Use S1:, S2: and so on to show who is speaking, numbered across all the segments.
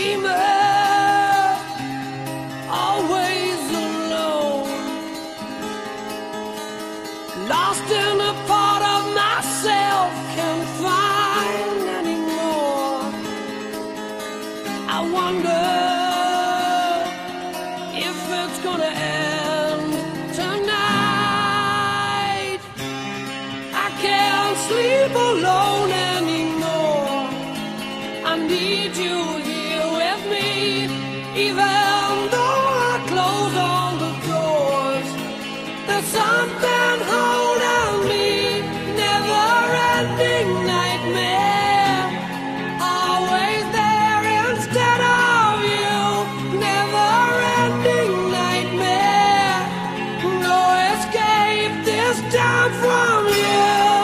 S1: dreamer, always alone, lost in a part of myself, can't find anymore. I wonder if it's gonna end tonight. I can't sleep alone anymore. I need you here with me, even though I close all the doors. There's something holding me, never-ending nightmare, always there instead of you. Never-ending nightmare, no escape this time from you.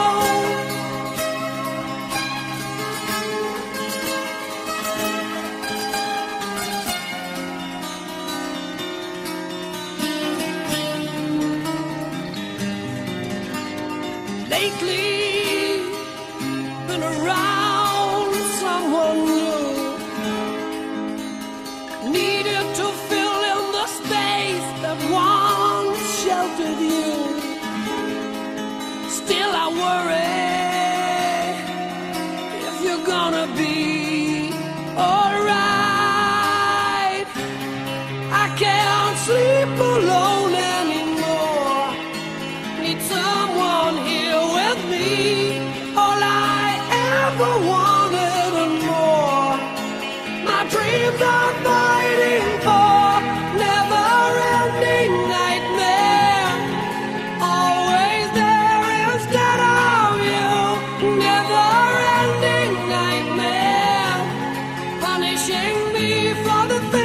S1: Lately, been around someone new, needed to fill in the space that once sheltered you. Still I worry if you're gonna be alright. I can't sleep alone anymore, need someone here with me, all I ever wanted and more. My dreams are fighting for never-ending nightmare, always there instead of you. Never-ending nightmare, punishing me for the things